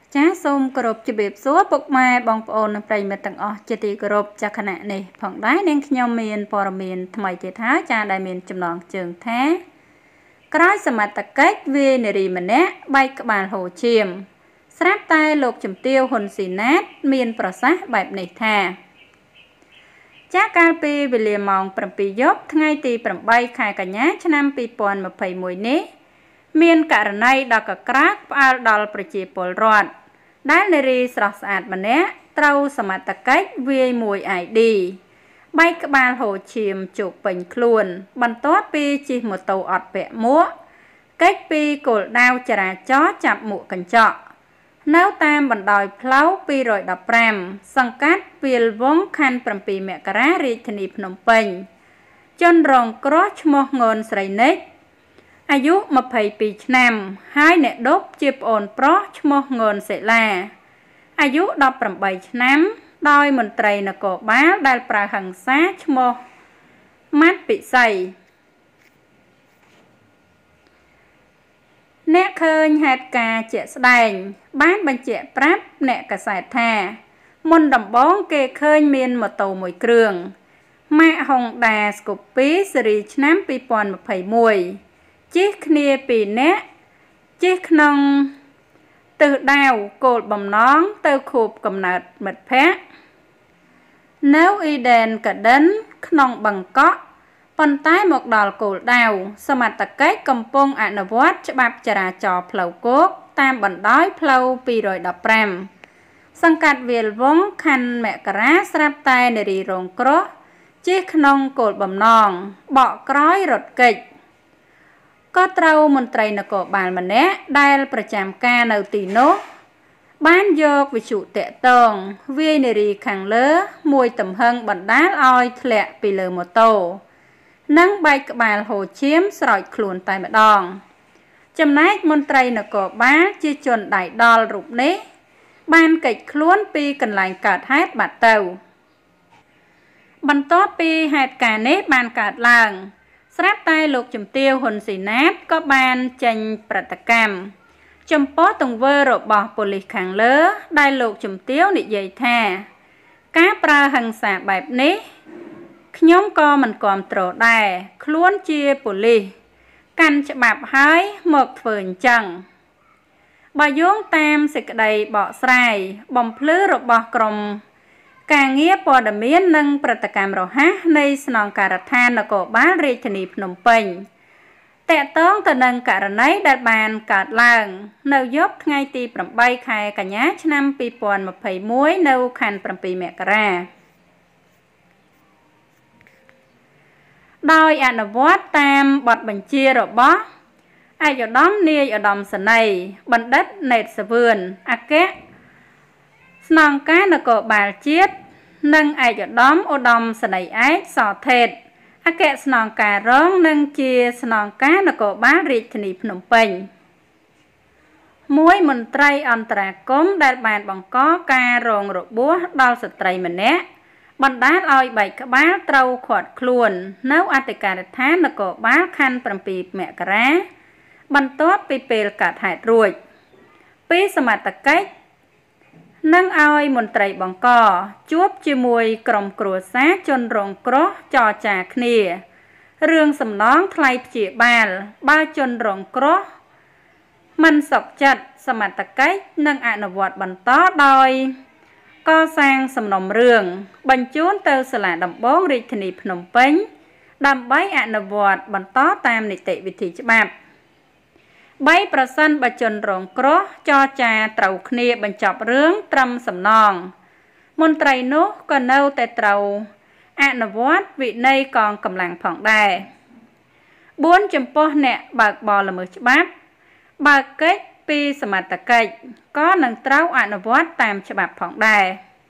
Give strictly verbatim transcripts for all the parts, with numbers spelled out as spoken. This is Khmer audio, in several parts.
ចាសសូមគោរពជម្រាបសួរពុកម៉ែបងប្អូននិងប្រិយមិត្តទាំងអស់ជាទីគោរពចាស់គណៈនេះផងដែរនាងខ្ញុំមានព័ត៌មានថ្មីទៀតហើយចាដែលមានចំណងជើងថាក្រោយសមត្ថកិច្ចវាយនារីម្នាក់បែកក្បាលហូរឈាមស្រាប់តែលោកជំទាវហ៊ុនស៊ីណាតមានប្រសាសន៍បែបនេះថាចាកាលពីវេលាម៉ោងប្រាំពីរយប់ថ្ងៃទីប្រាំបីខែកញ្ញាឆ្នាំពីរពាន់ម្ភៃមួយនេះមានករណីដ៏កក្រាកផ្អើលដល់ប្រជាពលរដ្ឋដែលនារីស្រស់ស្អាតម្នាក់ត្រូវសមត្ថកិច្ចវាយមួយ ไอ ឌី បែកក្បាលហូរឈាមជោគពេញខ្លួនបន្ទាប់ពីជិះម៉ូតូអត់ពាក់មួកកិច្ចពីគោលដៅចរាចរណ៍ចាប់មួកកញ្ចក់នៅតាមបណ្ដោយផ្លូវពីរដប់ប្រាំសង្កាត់វាលវងខណ្ឌប្រាំពីរមករារាជធានីភ្នំពេញជនរងគ្រោះឈ្មោះងនស្រីនិចអាយុម្ភៃពីរឆ្នាំហើយអ្នកដប់ជាប្អូនប្រុសឈ្មោះងនសេឡាអាយុដប់ប្រាំបីឆ្នាំដោយមន្ត្រីនគរបាលដែលប្រើហិង្សាឈ្មោះម៉ាត់ពិសីអ្នកឃើញហេតុការណ៍ជាក់ស្ដែងបានបញ្ជាក់ប្រាប់អ្នកកាសែតថាមុនដំបូងគេឃើញមានម៉ូតូមួយគ្រឿងម៉ាក Honda Scoopy ស៊េរីឆ្នាំពីរពាន់ម្ភៃមួយជិះគ្នាពីរនាក់ជិះក្នុងទិសដៅគោលបំណងទៅខួបកំណើតមិត្តភក្តិនៅ Eden Garden ក្នុងបឹងកក់ប៉ុន្តែមកដល់គោលដៅសមត្ថកិច្ចកំពុងអនុវត្តច្បាប់ចរាចរណ៍ផ្លូវគោកតាមបណ្ដោយផ្លូវពីរដប់ប្រាំសង្កាត់វាលវងខណ្ឌមករាស្រាប់តែនារីរងគ្រោះជិះក្នុងគោលបំណងបកក្រោយរត់គេចក៏ត្រូវមន្ត្រីនគរបាលម្នាក់ដែលប្រចាំការនៅទីនោះបានយកវិទ្យុតាក់ទងវាយនារីខាងលើមួយទំហឹងបណ្ដាលឲ្យធ្លាក់ពីលើម៉ូតូនិងបែកក្បាលហូរឈាមស្រោចខ្លួនតែម្ដងចំណែកមន្ត្រីនគរបាលជាជនដៃដល់រូបនេះបានគេចខ្លួនពីកន្លែងកើតហេតុបាត់ទៅបន្ទាប់ពីហេតុការណ៍នេះបានកើតឡើងស្រាប់តែលោកជំទាវហ៊ុនស៊ីណាតក៏បានចេញប្រតិកម្មចំពោះទង្វើរបស់ប៉ូលីសខាងលើដែលលោកជំទាវនិយាយថាការប្រើហិង្សាបែបនេះខ្ញុំក៏មិនគាំទ្រដែរខ្លួនជាប៉ូលីសកាន់ច្បាប់ហើយមកធ្វើអញ្ចឹងបើយោងតាមសេចក្តីបកស្រាយបំភ្លឺរបស់ក្រមការងារព័ត៌មាននិងប្រតិកម្មរហ័សនៃស្នងការដ្ឋាននគរបាលរាជធានីភ្នំពេញតាក់ទងទៅនឹងករណីដែលបានកើតឡើងនៅយប់ថ្ងៃទីប្រាំបីខែកញ្ញាឆ្នាំពីរពាន់ម្ភៃមួយនៅខណ្ឌប្រាំពីរមករាដោយអនុវត្តតាមបទបញ្ជារបស់ឯកឧត្តមនាយឧត្តមសេនីយ៍បណ្ឌិតណេតសវឿនអគ្គស្នងការនគរបាលជាតិនិងឯកឧត្តមឧត្តមសេនីយ៍ឯកសថេតអគ្គស្នងការរងនិងជាស្នងការនគរបាលរាជធានីភ្នំពេញមួយមន្ត្រីអន្តរាគមន៍ដែលបានបង្កការរងរបួសដល់ស្ត្រីម្នាក់បណ្ដាលឲ្យបែកក្បាលត្រូវឃាត់ខ្លួននៅអធិការដ្ឋាននគរបាលខណ្ឌប្រាំពីរមករាបន្ទាប់ពីពេលកើតហេតុរួចពីសមត្ថកិច្ចនឹងឲ្យមន្ត្រីបង្កជួបជាមួយក្រុមគ្រួសារជនរងគ្រោះចរចាគ្នារឿងសំណងថ្លៃព្យាបាលបើជនរងគ្រោះមិនសុខចិត្តសមត្ថកិច្ចនឹងអនុវត្តបន្តដោយកសាងសំណុំរឿងបញ្ជូនទៅសាលាដំបងរាជធានីភ្នំពេញដើម្បីអនុវត្តបន្តតាមនីតិវិធីច្បាប់បីប្រសិនបើជនរងគ្រោះចរចាត្រូវគ្នាបញ្ចប់រឿងត្រឹមសំណងមន្ត្រីនោះក៏នៅតែត្រូវអនុវត្តវិន័យកងកម្លាំងផងដែរបួនចំពោះអ្នកបើកបរល្មើសច្បាប់បើកកិច្ចពីសមត្ថកិច្ចក៏នឹងត្រូវអនុវត្តតាមច្បាប់ផងដែរ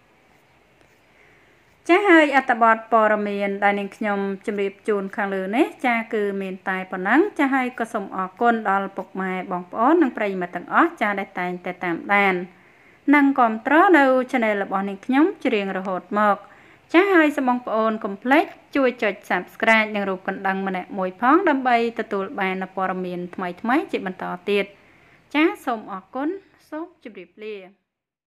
ចាហើយអត្ថបទព័ត៌មានដែលនាងខ្ញុំជម្រាបជូនខាងលើនេះចាគឺមានតែប៉ុណ្ណឹងចាហើយក៏សូមអរគុណដល់ពុកម៉ែបងប្អូននិងប្រិយមិត្តទាំងអស់ចាដែលតែងតែតាមដាននិងគាំទ្រនៅ Channel របស់នាងខ្ញុំជារៀងរហូតមកចាហើយសូមបងប្អូនកុំភ្លេចជួយចុច Subscribe និងរូបកណ្ដឹងម្នាក់មួយផងដើម្បីទទួលបានព័ត៌មានថ្មីៗជាបន្តទៀតចាសសូមអរគុណសូមជម្រាបលា